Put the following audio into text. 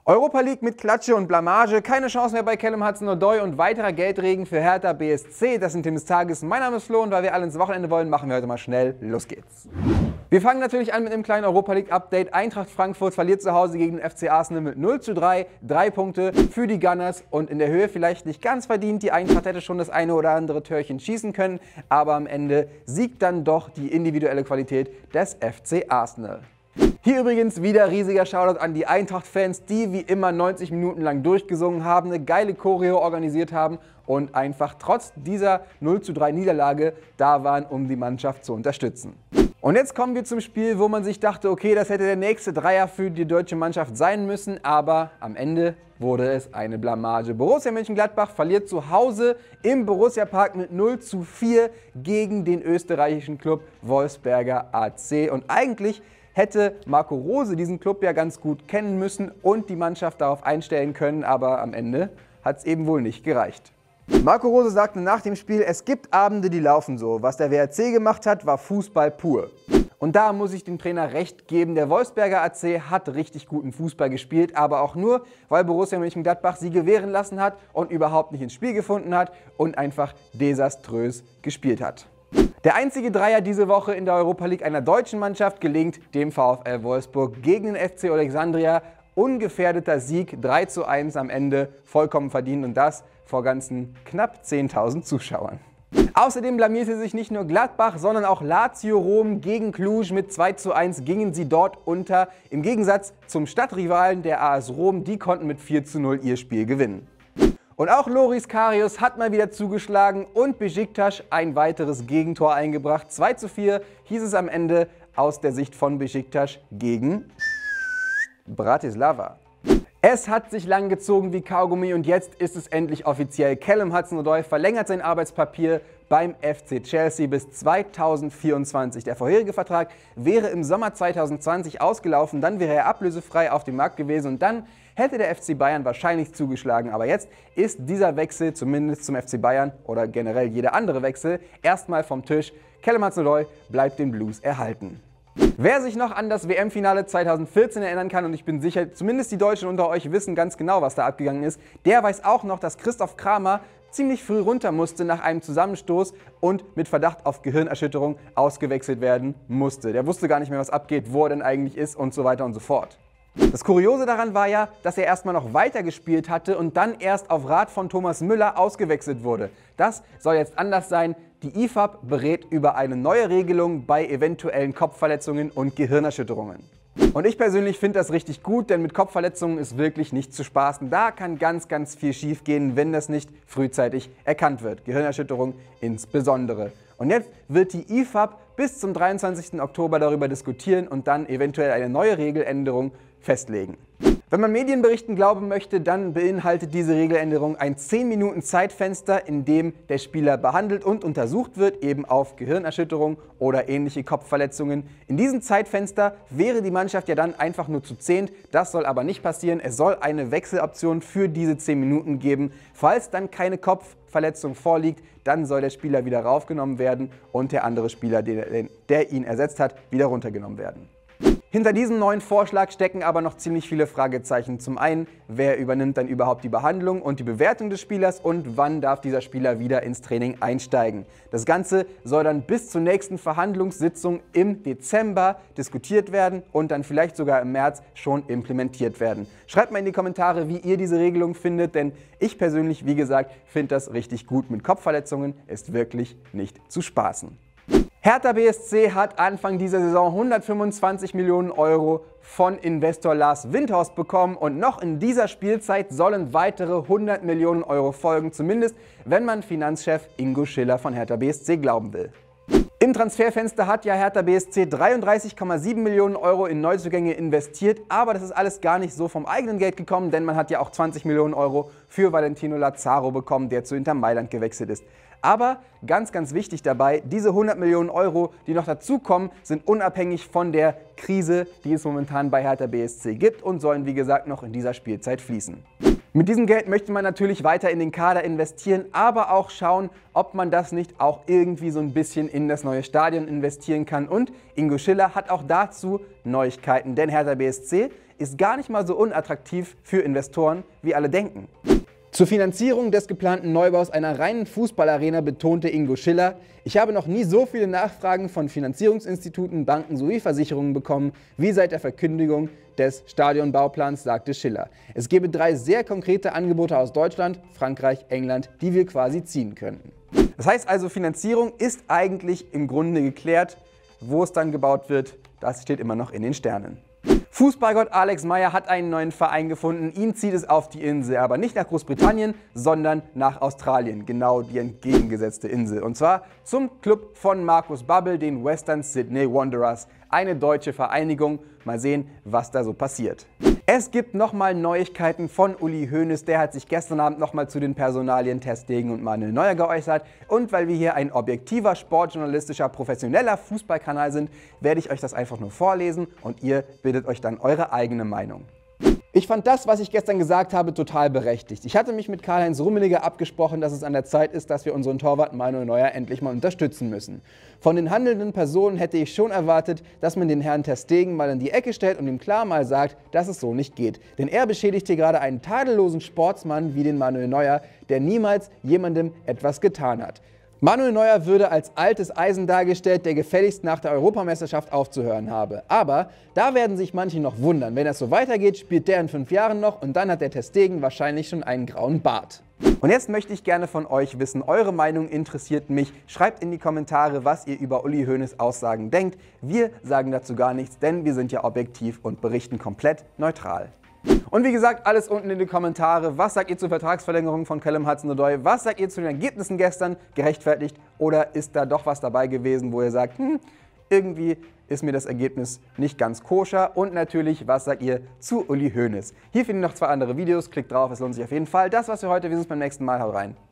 Europa League mit Klatsche und Blamage, keine Chance mehr bei Callum Hudson-Odoi und weiterer Geldregen für Hertha BSC. Das sind Themen des Tages. Mein Name ist Flo und weil wir alle ins Wochenende wollen, machen wir heute mal schnell. Los geht's. Wir fangen natürlich an mit einem kleinen Europa League Update. Eintracht Frankfurt verliert zu Hause gegen den FC Arsenal mit 0:3. 3 Punkte für die Gunners und in der Höhe vielleicht nicht ganz verdient. Die Eintracht hätte schon das eine oder andere Törchen schießen können, aber am Ende siegt dann doch die individuelle Qualität des FC Arsenal. Hier übrigens wieder riesiger Shoutout an die Eintracht-Fans, die wie immer 90 Minuten lang durchgesungen haben, eine geile Choreo organisiert haben und einfach trotz dieser 0:3 Niederlage da waren, um die Mannschaft zu unterstützen. Und jetzt kommen wir zum Spiel, wo man sich dachte, okay, das hätte der nächste Dreier für die deutsche Mannschaft sein müssen, aber am Ende wurde es eine Blamage. Borussia Mönchengladbach verliert zu Hause im Borussia-Park mit 0:4 gegen den österreichischen Club Wolfsberger AC. Und eigentlich hätte Marco Rose diesen Club ja ganz gut kennen müssen und die Mannschaft darauf einstellen können, aber am Ende hat es eben wohl nicht gereicht. Marco Rose sagte nach dem Spiel, es gibt Abende, die laufen so. Was der WRC gemacht hat, war Fußball pur. Und da muss ich dem Trainer recht geben, der Wolfsberger AC hat richtig guten Fußball gespielt, aber auch nur, weil Borussia Mönchengladbach sie gewähren lassen hat und überhaupt nicht ins Spiel gefunden hat und einfach desaströs gespielt hat. Der einzige Dreier diese Woche in der Europa League einer deutschen Mannschaft gelingt dem VfL Wolfsburg gegen den FC Alexandria. Ungefährdeter Sieg, 3:1 am Ende, vollkommen verdient und das vor ganzen knapp 10.000 Zuschauern. Außerdem blamierte sich nicht nur Gladbach, sondern auch Lazio Rom gegen Cluj. Mit 2:1 gingen sie dort unter. Im Gegensatz zum Stadtrivalen der AS Rom, die konnten mit 4:0 ihr Spiel gewinnen. Und auch Loris Karius hat mal wieder zugeschlagen und Beşiktaş ein weiteres Gegentor eingebracht. 2:4 hieß es am Ende aus der Sicht von Beşiktaş gegen Bratislava. Es hat sich lang gezogen wie Kaugummi und jetzt ist es endlich offiziell. Callum Hudson-Odoi verlängert sein Arbeitspapier beim FC Chelsea bis 2024. Der vorherige Vertrag wäre im Sommer 2020 ausgelaufen, dann wäre er ablösefrei auf dem Markt gewesen und dann hätte der FC Bayern wahrscheinlich zugeschlagen. Aber jetzt ist dieser Wechsel, zumindest zum FC Bayern oder generell jeder andere Wechsel, erstmal vom Tisch. Callum Hudson-Odoi bleibt den Blues erhalten. Wer sich noch an das WM-Finale 2014 erinnern kann, und ich bin sicher, zumindest die Deutschen unter euch wissen ganz genau, was da abgegangen ist, der weiß auch noch, dass Christoph Kramer ziemlich früh runter musste nach einem Zusammenstoß und mit Verdacht auf Gehirnerschütterung ausgewechselt werden musste. Der wusste gar nicht mehr, was abgeht, wo er denn eigentlich ist und so weiter und so fort. Das Kuriose daran war ja, dass er erstmal noch weitergespielt hatte und dann erst auf Rat von Thomas Müller ausgewechselt wurde. Das soll jetzt anders sein. Die IFAB berät über eine neue Regelung bei eventuellen Kopfverletzungen und Gehirnerschütterungen. Und ich persönlich finde das richtig gut, denn mit Kopfverletzungen ist wirklich nicht zu spaßen. Da kann ganz, ganz viel schief gehen, wenn das nicht frühzeitig erkannt wird. Gehirnerschütterung insbesondere. Und jetzt wird die IFAB bis zum 23. Oktober darüber diskutieren und dann eventuell eine neue Regeländerung festlegen. Wenn man Medienberichten glauben möchte, dann beinhaltet diese Regeländerung ein 10 Minuten Zeitfenster, in dem der Spieler behandelt und untersucht wird, eben auf Gehirnerschütterung oder ähnliche Kopfverletzungen. In diesem Zeitfenster wäre die Mannschaft ja dann einfach nur zu 10. Das soll aber nicht passieren. Es soll eine Wechseloption für diese 10 Minuten geben. Falls dann keine Kopfverletzung vorliegt, dann soll der Spieler wieder raufgenommen werden und der andere Spieler, der ihn ersetzt hat, wieder runtergenommen werden. Hinter diesem neuen Vorschlag stecken aber noch ziemlich viele Fragezeichen. Zum einen, wer übernimmt dann überhaupt die Behandlung und die Bewertung des Spielers und wann darf dieser Spieler wieder ins Training einsteigen. Das Ganze soll dann bis zur nächsten Verhandlungssitzung im Dezember diskutiert werden und dann vielleicht sogar im März schon implementiert werden. Schreibt mal in die Kommentare, wie ihr diese Regelung findet, denn ich persönlich, wie gesagt, finde das richtig gut. Mit Kopfverletzungen ist wirklich nicht zu spaßen. Hertha BSC hat Anfang dieser Saison 125 Millionen Euro von Investor Lars Windhorst bekommen und noch in dieser Spielzeit sollen weitere 100 Millionen Euro folgen, zumindest wenn man Finanzchef Ingo Schiller von Hertha BSC glauben will. Im Transferfenster hat ja Hertha BSC 33,7 Millionen Euro in Neuzugänge investiert, aber das ist alles gar nicht so vom eigenen Geld gekommen, denn man hat ja auch 20 Millionen Euro für Valentino Lazaro bekommen, der zu Inter Mailand gewechselt ist. Aber ganz, ganz wichtig dabei, diese 100 Millionen Euro, die noch dazukommen, sind unabhängig von der Krise, die es momentan bei Hertha BSC gibt und sollen, wie gesagt, noch in dieser Spielzeit fließen. Mit diesem Geld möchte man natürlich weiter in den Kader investieren, aber auch schauen, ob man das nicht auch irgendwie so ein bisschen in das neue Stadion investieren kann. Und Ingo Schiller hat auch dazu Neuigkeiten, denn Hertha BSC ist gar nicht mal so unattraktiv für Investoren, wie alle denken. Zur Finanzierung des geplanten Neubaus einer reinen Fußballarena betonte Ingo Schiller: Ich habe noch nie so viele Nachfragen von Finanzierungsinstituten, Banken sowie Versicherungen bekommen, wie seit der Verkündigung des Stadionbauplans, sagte Schiller. Es gebe 3 sehr konkrete Angebote aus Deutschland, Frankreich, England, die wir quasi ziehen könnten. Das heißt also, Finanzierung ist eigentlich im Grunde geklärt. Wo es dann gebaut wird, das steht immer noch in den Sternen. Fußballgott Alex Meyer hat einen neuen Verein gefunden. Ihn zieht es auf die Insel, aber nicht nach Großbritannien, sondern nach Australien. Genau die entgegengesetzte Insel. Und zwar zum Club von Markus Babbel, den Western Sydney Wanderers. Eine deutsche Vereinigung. Mal sehen, was da so passiert. Es gibt nochmal Neuigkeiten von Uli Hoeneß. Der hat sich gestern Abend nochmal zu den Personalien Ter Stegen und Manuel Neuer geäußert. Und weil wir hier ein objektiver, sportjournalistischer, professioneller Fußballkanal sind, werde ich euch das einfach nur vorlesen und ihr bildet euch dann eure eigene Meinung. Ich fand das, was ich gestern gesagt habe, total berechtigt. Ich hatte mich mit Karl-Heinz Rummenigge abgesprochen, dass es an der Zeit ist, dass wir unseren Torwart Manuel Neuer endlich mal unterstützen müssen. Von den handelnden Personen hätte ich schon erwartet, dass man den Herrn Ter Stegen mal in die Ecke stellt und ihm klar mal sagt, dass es so nicht geht. Denn er beschädigt hier gerade einen tadellosen Sportsmann wie den Manuel Neuer, der niemals jemandem etwas getan hat. Manuel Neuer würde als altes Eisen dargestellt, der gefälligst nach der Europameisterschaft aufzuhören habe. Aber da werden sich manche noch wundern. Wenn das so weitergeht, spielt der in 5 Jahren noch und dann hat der Ter Stegen wahrscheinlich schon einen grauen Bart. Und jetzt möchte ich gerne von euch wissen, eure Meinung interessiert mich. Schreibt in die Kommentare, was ihr über Uli Hoeneß Aussagen denkt. Wir sagen dazu gar nichts, denn wir sind ja objektiv und berichten komplett neutral. Und wie gesagt, alles unten in die Kommentare. Was sagt ihr zur Vertragsverlängerung von Callum Hudson-Odoi? Was sagt ihr zu den Ergebnissen gestern? Gerechtfertigt? Oder ist da doch was dabei gewesen, wo ihr sagt, irgendwie ist mir das Ergebnis nicht ganz koscher? Und natürlich, was sagt ihr zu Uli Hoeneß? Hier findet ihr noch 2 andere Videos. Klickt drauf, es lohnt sich auf jeden Fall. Das war's für heute. Wir sehen uns beim nächsten Mal. Haut rein.